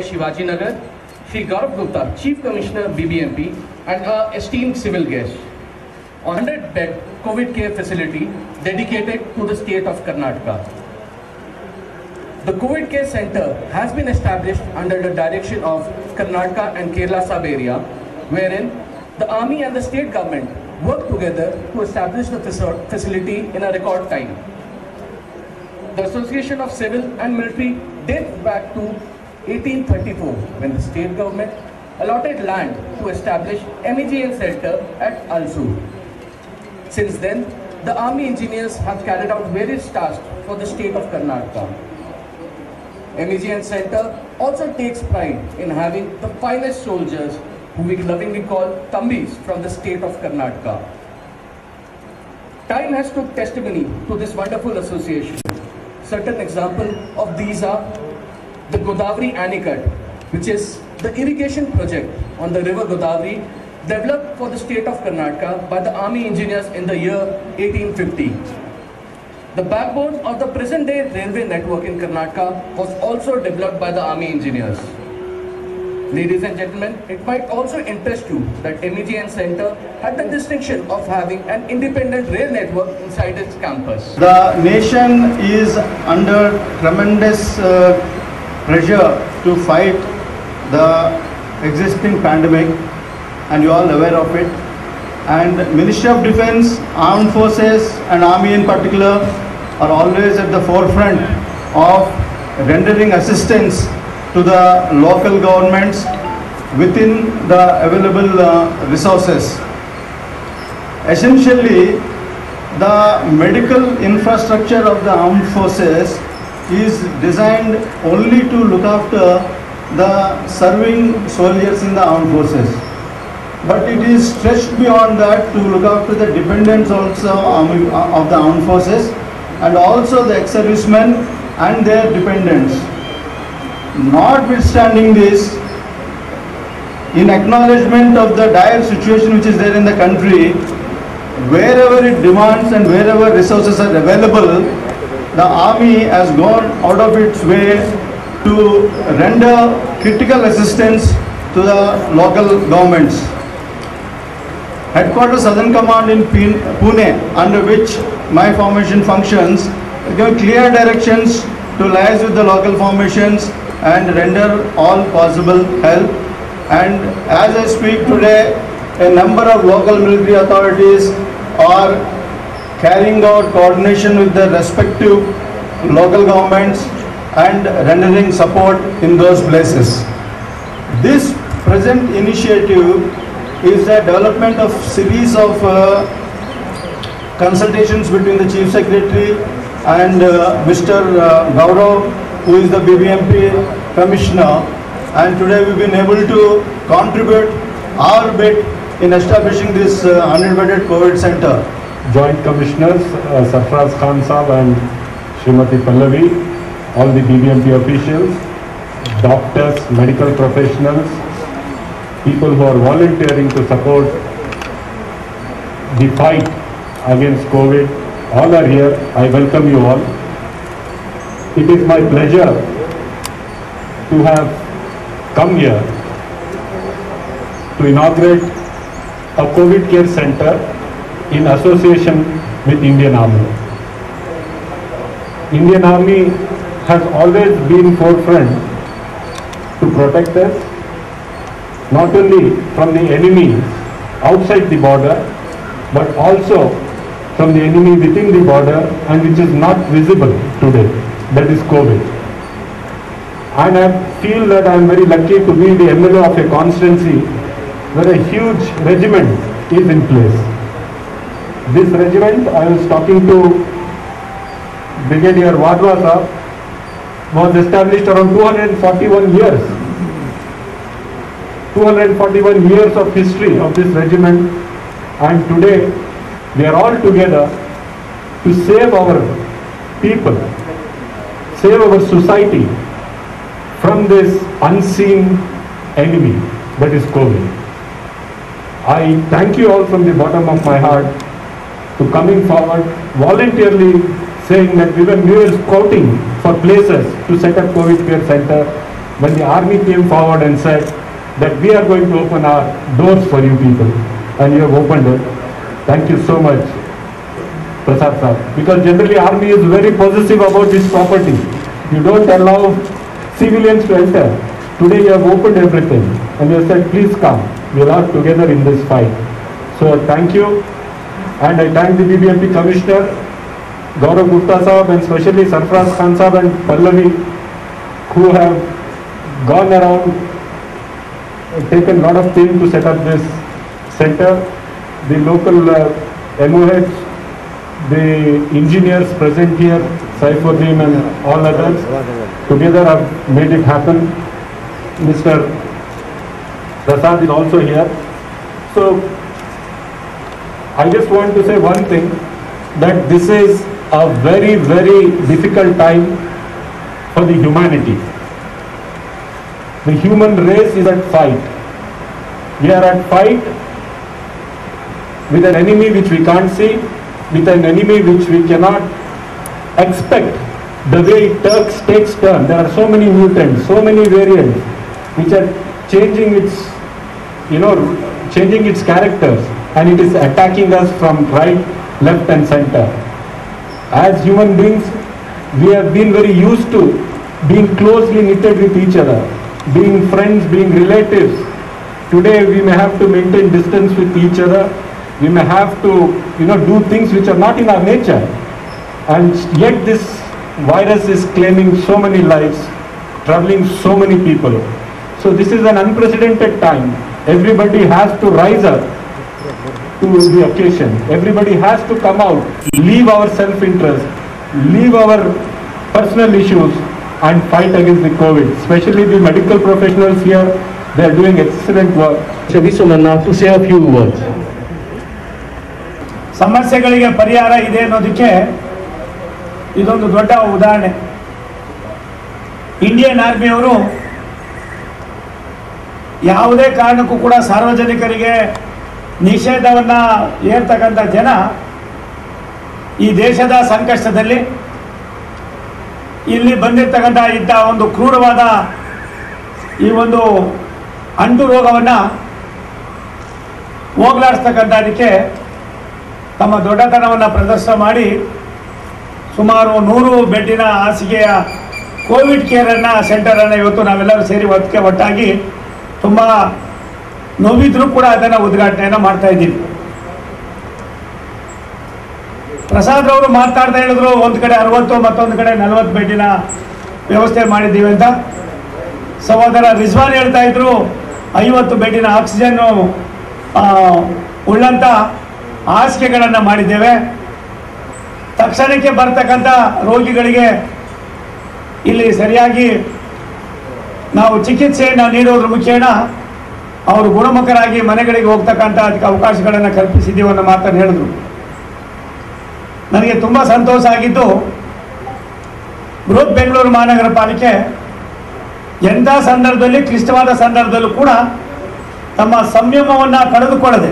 Shivaji Nagar, Shri Gaurav Gupta, Chief Commissioner BBMP, and our esteemed civil guests. A 100-bed COVID care facility dedicated to the state of Karnataka. The COVID Care Center has been established under the direction of Karnataka and Kerala sub-area, wherein the army and the state government work together to establish the facility in a record time. The Association of Civil and Military dates back to 1834, when the state government allotted land to establish MEGN Center at Alsur. Since then, the army engineers have carried out various tasks for the state of Karnataka. MEGN Center also takes pride in having the finest soldiers who we lovingly call Tambis from the state of Karnataka. Time has took testimony to this wonderful association. Certain examples of these are the Godavari Anicut, which is the irrigation project on the river Godavari developed for the state of Karnataka by the army engineers in the year 1850. The backbone of the present-day railway network in Karnataka was also developed by the army engineers. Ladies and gentlemen, it might also interest you that MEGN Center had the distinction of having an independent rail network inside its campus. The nation is under tremendous pressure to fight the existing pandemic, and you are all aware of it. And Ministry of Defence, Armed Forces and Army in particular are always at the forefront of rendering assistance to the local governments within the available resources. Essentially, the medical infrastructure of the armed forces is designed only to look after the serving soldiers in the armed forces. But it is stretched beyond that to look after the dependents also of the armed forces, and also the ex-servicemen and their dependents. Notwithstanding this, in acknowledgement of the dire situation which is there in the country, wherever it demands and wherever resources are available, the army has gone out of its way to render critical assistance to the local governments. Headquarters Southern Command in Pune, under which my formation functions, give clear directions to liaise with the local formations and render all possible help. And as I speak today, a number of local military authorities are carrying out coordination with the respective local governments and rendering support in those places. This present initiative is the development of series of consultations between the Chief Secretary and Mr. Gaurav, who is the BBMP Commissioner, and today we've been able to contribute our bit in establishing this 100-bedded COVID center. Joint Commissioners Sarfraz Khan Saab and Srimati Pallavi, all the BBMP officials, doctors, medical professionals, people who are volunteering to support the fight against COVID, all are here. I welcome you all. It is my pleasure to have come here to inaugurate a COVID care center in association with Indian Army. Indian Army has always been forefront to protect us, not only from the enemy outside the border, but also from the enemy within the border, and which is not visible today, that is COVID. And I feel that I am very lucky to be the MLA of a constituency where a huge regiment is in place. This regiment, I was talking to Brigadier Wadhwa sir, was established around 241 years. 241 years of history of this regiment, and today we are all together to save our people, save our society from this unseen enemy that is COVID. I thank you all from the bottom of my heart to coming forward, voluntarily saying that we were scouting for places to set up COVID care center, when the army came forward and said that we are going to open our doors for you people, and you have opened it. Thank you so much, Prasad sir. Because generally army is very possessive about this property. You don't allow civilians to enter. Today you have opened everything and you have said, please come. We are all together in this fight. So thank you. And I thank the BBMP Commissioner, Gaurav Gupta Sahab, and especially Sarfraz Khan Sahab and Pallavi, who have gone around, taken a lot of time to set up this center. The local MOH, the engineers present here, Saifuddin and all others, together have made it happen. Mr. Prasad is also here. So I just want to say one thing, that this is a very, very difficult time for the humanity. The human race is at fight. We are at fight with an enemy which we can't see, with an enemy which we cannot expect. The way it takes turn, there are so many mutants, so many variants which are changing its, changing its characters, and it is attacking us from right, left and center. As human beings, we have been very used to being closely knitted with each other, being friends, being relatives. Today we may have to maintain distance with each other. We may have to, do things which are not in our nature. And yet this virus is claiming so many lives, troubling so many people. So this is an unprecedented time. Everybody has to rise up to the occasion. Everybody has to come out, leave our self-interest, leave our personal issues and fight against the COVID. Especially the medical professionals here, they are doing excellent work. Shavi Sumanna to say a few words. ಸಮಸ್ಯೆಗಳಿಗೆ ಪರಿಹಾರ ಇದೆ ಅನ್ನೋದಕ್ಕೆ ಇದೊಂದು ದೊಡ್ಡ ಉದಾಹರಣೆ. Indian ಆರ್ಮಿಯವರು ಯಾವುದೇ ಕಾರಣಕ್ಕೂ ಕೂಡ ಸಾರ್ವಜನಿಕರಿಗೆ ನಿಷೇಧವನ್ನು ಹೇರ್ತಕ್ಕಂಥ ಜನ ಈ ದೇಶದ ಸಂಕಷ್ಟದಲ್ಲಿ ಇಲ್ಲಿ ಬಂದಿರತಕ್ಕಂಥ ಇಂಥ ಒಂದು ಕ್ರೂರವಾದ ಈ ಒಂದು ಅಂಟು ರೋಗವನ್ನು ಹೋಗಲಾಡಿಸ್ತಕ್ಕಂಥದಕ್ಕೆ ತಮ್ಮ ದೊಡ್ಡತನವನ್ನು ಪ್ರದರ್ಶನ ಮಾಡಿ ಸುಮಾರು 100 ಬೆಡ್ಡಿನ ಹಾಸಿಗೆಯ ಕೋವಿಡ್ ಕೇರನ್ನು ಸೆಂಟರನ್ನು ಇವತ್ತು ನಾವೆಲ್ಲರೂ ಸೇರಿ ಒಟ್ಟಾಗಿ ತುಂಬ ನೋವಿದ್ರೂ ಕೂಡ ಅದನ್ನು ಉದ್ಘಾಟನೆಯನ್ನು ಮಾಡ್ತಾ ಇದ್ದೀವಿ. ಪ್ರಸಾದ್ ಅವರು ಮಾತಾಡ್ತಾ ಹೇಳಿದ್ರು, ಒಂದು ಕಡೆ 60 ಮತ್ತೊಂದು ಕಡೆ 40 ಬೆಡ್ಡಿನ ವ್ಯವಸ್ಥೆ ಮಾಡಿದ್ದೀವಿ ಅಂತ. ಸಹೋದರ ರಿಜ್ವಾನ್ ಹೇಳ್ತಾ ಇದ್ರು 50 ಬೆಡ್ಡಿನ ಆಕ್ಸಿಜನ್ನು ಉಳ್ಳಂಥ ಹಾಸಿಗೆಗಳನ್ನು ಮಾಡಿದ್ದೇವೆ. ತಕ್ಷಣಕ್ಕೆ ಬರ್ತಕ್ಕಂಥ ರೋಗಿಗಳಿಗೆ ಇಲ್ಲಿ ಸರಿಯಾಗಿ ನಾವು ಚಿಕಿತ್ಸೆಯನ್ನು ನೀಡೋದ್ರ ಮುಖೇನ ಅವರು ಗುಣಮುಖರಾಗಿ ಮನೆಗಳಿಗೆ ಹೋಗ್ತಕ್ಕಂಥ ಅದಕ್ಕೆ ಅವಕಾಶಗಳನ್ನು ಕಲ್ಪಿಸಿದ್ದೀವಿ ಅನ್ನೋ ಮಾತನ್ನು ಹೇಳಿದ್ರು. ನನಗೆ ತುಂಬ ಸಂತೋಷ ಆಗಿದ್ದು, ಬೃಹತ್ ಬೆಂಗಳೂರು ಮಹಾನಗರ ಪಾಲಿಕೆ ಎಂಥ ಸಂದರ್ಭದಲ್ಲಿ, ಕ್ಲಿಷ್ಟವಾದ ಸಂದರ್ಭದಲ್ಲೂ ಕೂಡ ತಮ್ಮ ಸಂಯಮವನ್ನು ಕಳೆದುಕೊಳ್ಳದೆ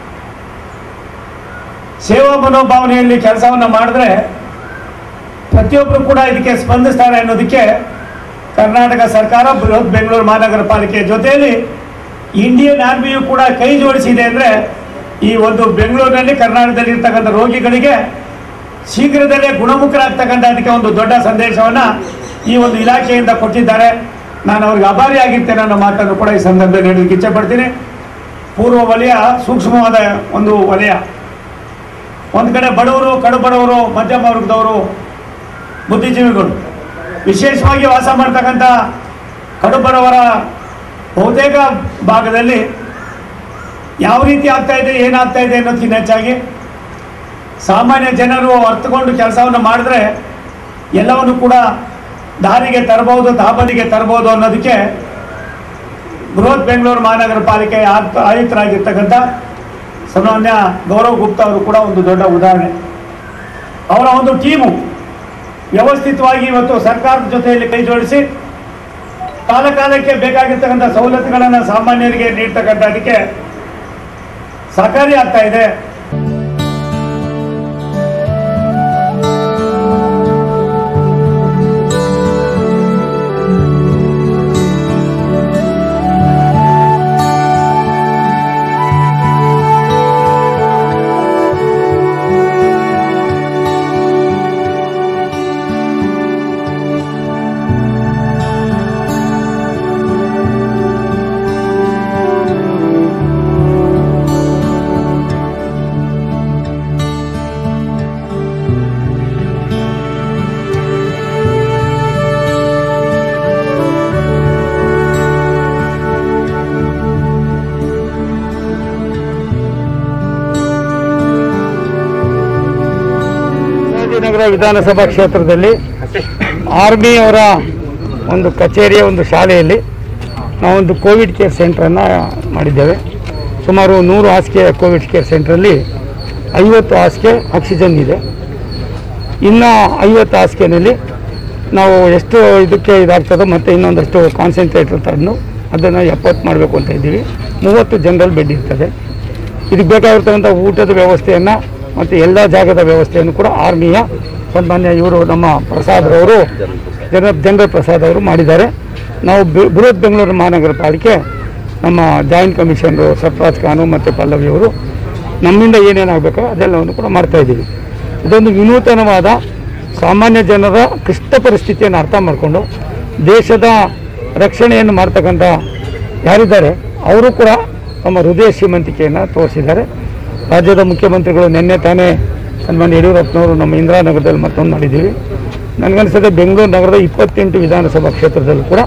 ಸೇವಾ ಮನೋಭಾವನೆಯಲ್ಲಿ ಕೆಲಸವನ್ನು ಮಾಡಿದ್ರೆ ಪ್ರತಿಯೊಬ್ಬರು ಕೂಡ ಇದಕ್ಕೆ ಸ್ಪಂದಿಸ್ತಾರೆ ಅನ್ನೋದಕ್ಕೆ ಕರ್ನಾಟಕ ಸರ್ಕಾರ, ಬೃಹತ್ ಬೆಂಗಳೂರು ಮಹಾನಗರ ಪಾಲಿಕೆ ಜೊತೆಯಲ್ಲಿ ಇಂಡಿಯನ್ ಆರ್ಮಿಯು ಕೂಡ ಕೈ ಜೋಡಿಸಿದೆ. ಅಂದರೆ ಈ ಒಂದು ಬೆಂಗಳೂರಿನಲ್ಲಿ, ಕರ್ನಾಟಕದಲ್ಲಿ ಇರ್ತಕ್ಕಂಥ ರೋಗಿಗಳಿಗೆ ಶೀಘ್ರದಲ್ಲೇ ಗುಣಮುಖರಾಗ್ತಕ್ಕಂಥ ಅದಕ್ಕೆ ಒಂದು ದೊಡ್ಡ ಸಂದೇಶವನ್ನು ಈ ಒಂದು ಇಲಾಖೆಯಿಂದ ಕೊಟ್ಟಿದ್ದಾರೆ. ನಾನು ಅವ್ರಿಗೆ ಆಭಾರಿಯಾಗಿರ್ತೇನೆ ಅನ್ನೋ ಮಾತನ್ನು ಕೂಡ ಈ ಸಂದರ್ಭದಲ್ಲಿ ಹೇಳಲಿಕ್ಕೆ ಇಚ್ಛೆಪಡ್ತೀನಿ. ಪೂರ್ವ ವಲಯ ಸೂಕ್ಷ್ಮವಾದ ಒಂದು ವಲಯ. ಒಂದು ಕಡೆ ಬಡವರು, ಕಡು ಬಡವರು, ಮಧ್ಯಮ ವರ್ಗದವರು, ಬುದ್ಧಿಜೀವಿಗಳು ವಿಶೇಷವಾಗಿ ವಾಸ ಮಾಡ್ತಕ್ಕಂಥ ಕಡುಬಡವರ ಬಹುತೇಕ ಭಾಗದಲ್ಲಿ ಯಾವ ರೀತಿ ಆಗ್ತಾ ಇದೆ, ಏನಾಗ್ತಾ ಇದೆ ಅನ್ನೋದಕ್ಕಿಂತ ಹೆಚ್ಚಾಗಿ ಸಾಮಾನ್ಯ ಜನರು ಅರ್ಥಕೊಂಡು ಕೆಲಸವನ್ನು ಮಾಡಿದ್ರೆ ಎಲ್ಲವನ್ನು ಕೂಡ ದಾರಿಗೆ ತರಬಹುದು, ತಾಬದಿಗೆ ತರಬಹುದು ಅನ್ನೋದಕ್ಕೆ ಬೃಹತ್ ಬೆಂಗಳೂರು ಮಹಾನಗರ ಪಾಲಿಕೆ ಆಯುಕ್ತರಾಗಿರ್ತಕ್ಕಂಥ ಸನ್ಮಾನ್ಯ ಗೌರವ್ ಗುಪ್ತಾ ಅವರು ಕೂಡ ಒಂದು ದೊಡ್ಡ ಉದಾಹರಣೆ. ಅವರ ಒಂದು ಟೀಮು ವ್ಯವಸ್ಥಿತವಾಗಿ ಇವತ್ತು ಸರ್ಕಾರದ ಜೊತೆಯಲ್ಲಿ ಕೈ ಜೋಡಿಸಿ ಕಾಲಕಾಲಕ್ಕೆ ಬೇಕಾಗಿರ್ತಕ್ಕಂಥ ಸವಲತ್ತುಗಳನ್ನು ಸಾಮಾನ್ಯರಿಗೆ ನೀಡ್ತಕ್ಕಂಥದಕ್ಕೆ ಸಹಕಾರಿ ಆಗ್ತಾ ಇದೆ. ಶಿವಾಜಿನಗರ ವಿಧಾನಸಭಾ ಕ್ಷೇತ್ರದಲ್ಲಿ ಆರ್ಮಿ ಅವರ ಒಂದು ಕಚೇರಿಯ ಒಂದು ಶಾಲೆಯಲ್ಲಿ ನಾವೊಂದು ಕೋವಿಡ್ ಕೇರ್ ಸೆಂಟ್ರನ್ನು ಮಾಡಿದ್ದೇವೆ. ಸುಮಾರು 100 ಹಾಸಿಗೆ ಕೋವಿಡ್ ಕೇರ್ ಸೆಂಟ್ರಲ್ಲಿ 50 ಹಾಸಿಗೆ ಆಕ್ಸಿಜನ್ ಇದೆ. ಇನ್ನು 50 ಹಾಸಿಗೆನಲ್ಲಿ ನಾವು ಎಷ್ಟು ಇದಕ್ಕೆ ಇದಾಗ್ತದೋ ಮತ್ತು ಇನ್ನೊಂದಷ್ಟು ಕಾನ್ಸಂಟ್ರೇಟರ್ ತಂದು ಅದನ್ನು 70 ಮಾಡಬೇಕು ಅಂತ ಇದ್ದೀವಿ. 30 ಜನರಲ್ ಬೆಡ್ ಇರ್ತದೆ. ಇದಕ್ಕೆ ಬೇಕಾಗಿರ್ತಕ್ಕಂಥ ಊಟದ ವ್ಯವಸ್ಥೆಯನ್ನು ಮತ್ತು ಎಲ್ಲ ಜಾಗದ ವ್ಯವಸ್ಥೆಯನ್ನು ಕೂಡ ಆರ್ಮಿಯ ಸನ್ಮಾನ್ಯ ಇವರು ನಮ್ಮ ಪ್ರಸಾದ್ರವರು ಜನರಲ್ ಪ್ರಸಾದ್ ಅವರು ಮಾಡಿದ್ದಾರೆ. ನಾವು ಬೃಹತ್ ಬೆಂಗಳೂರು ಮಹಾನಗರ ಪಾಲಿಕೆ ನಮ್ಮ ಜಾಯಿಂಟ್ ಕಮಿಷನರು ಸರ್ಫರಾಜ್ ಖಾನು ಮತ್ತು ಪಲ್ಲವಿಯವರು ನಮ್ಮಿಂದ ಏನೇನಾಗಬೇಕೋ ಅದೆಲ್ಲವನ್ನು ಕೂಡ ಮಾಡ್ತಾಯಿದ್ದೀವಿ. ಇದೊಂದು ವಿನೂತನವಾದ ಸಾಮಾನ್ಯ ಜನರ ಕ್ಲಿಷ್ಟ ಪರಿಸ್ಥಿತಿಯನ್ನು ಅರ್ಥ ಮಾಡಿಕೊಂಡು ದೇಶದ ರಕ್ಷಣೆಯನ್ನು ಮಾಡ್ತಕ್ಕಂಥ ಯಾರಿದ್ದಾರೆ ಅವರು ಕೂಡ ತಮ್ಮ ಹೃದಯ ಶ್ರೀಮಂತಿಕೆಯನ್ನು ತೋರಿಸಿದ್ದಾರೆ. ರಾಜ್ಯದ ಮುಖ್ಯಮಂತ್ರಿಗಳು ನಿನ್ನೆ ತಾನೇ ಸನ್ಮಾನ್ಯ ಯಡಿಯೂರಪ್ಪನವರು ನಮ್ಮ ಇಂದಿರಾನಗರದಲ್ಲಿ ಮತ್ತೊಂದು ಮಾಡಿದ್ದೀವಿ. ನನಗನ್ನಿಸ್ತದೆ ಬೆಂಗಳೂರು ನಗರದ 28 ವಿಧಾನಸಭಾ ಕ್ಷೇತ್ರದಲ್ಲೂ ಕೂಡ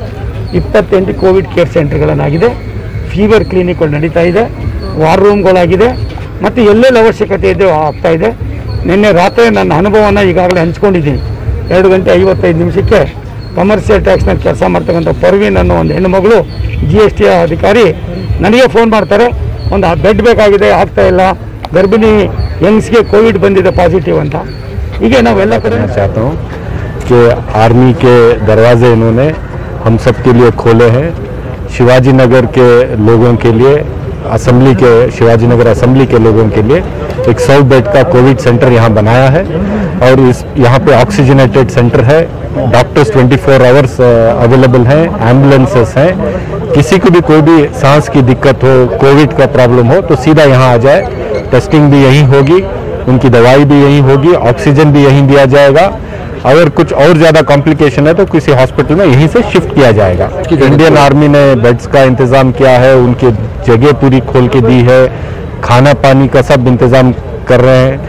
28 ಕೋವಿಡ್ ಕೇರ್ ಸೆಂಟರ್ಗಳನ್ನಾಗಿದೆ. ಫೀವರ್ ಕ್ಲಿನಿಕ್ಗಳು ನಡೀತಾ ಇದೆ, ವಾರ್ ರೂಮ್ಗಳಾಗಿದೆ ಮತ್ತು ಎಲ್ಲೆಲ್ಲಿ ಅವಶ್ಯಕತೆ ಇದೆ ಆಗ್ತಾ ಇದೆ. ನಿನ್ನೆ ರಾತ್ರಿ ನನ್ನ ಅನುಭವನ ಈಗಾಗಲೇ ಹಂಚ್ಕೊಂಡಿದ್ದೀನಿ. 2 ಗಂಟೆ 55 ನಿಮಿಷಕ್ಕೆ ಕಮರ್ಷಿಯಲ್ ಟ್ಯಾಕ್ಸ್ನಲ್ಲಿ ಕೆಲಸ ಮಾಡ್ತಕ್ಕಂಥ ಪರ್ವೀನ್ ಅನ್ನೋ ಒಂದು ಹೆಣ್ಣುಮಗಳು GST ಅಧಿಕಾರಿ ನನಗೆ ಫೋನ್ ಮಾಡ್ತಾರೆ, ಒಂದು ಬೆಡ್ ಬೇಕಾಗಿದೆ, ಆಗ್ತಾ ಇಲ್ಲ, ಗರ್ಭಿಣಿ ಯಂಗ್ಸ್ಗೆ ಕೋವಿಡ್ ಬಂದಿದೆ ಪಾಸಿಟಿವ್ ಅಂತ. ಹೀಗೆ ನಾವೆಲ್ಲ ಕಡೆ चाहता हूँ कि आर्मी के दरवाजे इन्होंने हम सब के लिए खोले हैं. शिवाजी नगर के लोगों के लिए, असेंबली के शिवाजी नगर असेंबली के लोगों के लिए एक 100 बेड का कोविड सेंटर यहाँ बनाया है और इस यहाँ पे ऑक्सीजनेटेड सेंटर है. डॉक्टर्स 24 आवर्स अवेलेबल हैं, एम्बुलेंसेस हैं. किसी को भी कोई भी सांस की दिक्कत हो, कोविड का प्रॉब्लम हो तो सीधा यहाँ आ जाए. टेस्टिंग भी यहीं होगी, उनकी दवाई भी यहीं होगी, ऑक्सीजन भी यहीं दिया जाएगा. अगर कुछ और ज़्यादा कॉम्प्लिकेशन है तो किसी हॉस्पिटल में यहीं से शिफ्ट किया जाएगा. इंडियन आर्मी ने बेड्स का इंतज़ाम किया है, उनकी जगह पूरी खोल के दी है, खाना पानी का सब इंतज़ाम कर रहे हैं.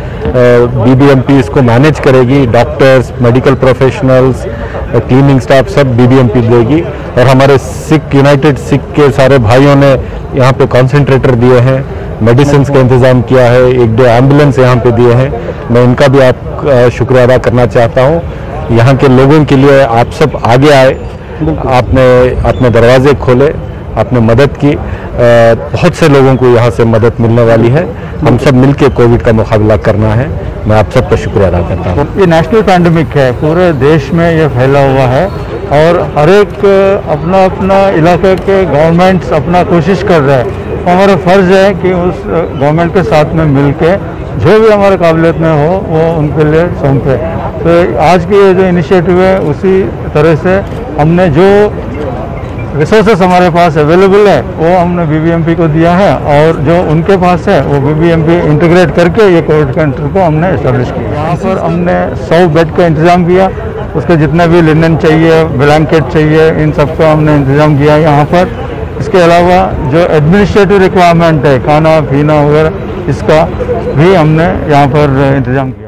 BBMP इसको मैनेज करेगी, doctors, medical professionals, cleaning staff सब BBMP देगी. और हमारे सिख यूनाइटेड सिख के सारे भाइयों ने यहाँ पे कॉन्सेंट्रेटर दिए हैं, मेडिसिन का इंतज़ाम किया है, 1-2 एम्बुलेंस यहाँ पे दिए हैं. मैं इनका भी आप शुक्रिया अदा करना चाहता हूँ. यहाँ के लोगों के लिए आप सब आगे आए, आपने अपने दरवाजे खोले, आपने मदद की. बहुत से लोगों को यहाँ से मदद मिलने वाली है. हम सब मिलके कोविड का मुकाबला करना है. मैं आप सबका शुक्रिया अदा करता हूँ. ये नेशनल पैंडेमिक है, पूरे देश में ये फैला हुआ है और हर एक अपना अपना इलाके के गवर्नमेंट्स अपना कोशिश कर रहे हैं. हमारा फ़र्ज़ है कि उस गवर्नमेंट के साथ में मिलके जो भी हमारे काबिलियत में हो वो उनके लिए सौंपे. तो आज की ये जो इनिशिएटिव है उसी तरह से हमने जो रिसोर्सेस हमारे पास अवेलेबल है वो हमने BBMP को दिया है और जो उनके पास है वो BBMP इंटीग्रेट करके ये कोविड सेंटर को हमने इस्टेब्लिश किया. यहाँ पर हमने 100 बेड का इंतज़ाम किया, उसके जितने भी लिनन चाहिए, ब्लैंकेट चाहिए, इन सब का हमने इंतज़ाम किया यहाँ पर. इसके अलावा जो एडमिनिस्ट्रेटिव रिक्वायरमेंट है, खाना पीना वगैरह, इसका भी हमने यहाँ पर इंतज़ाम किया.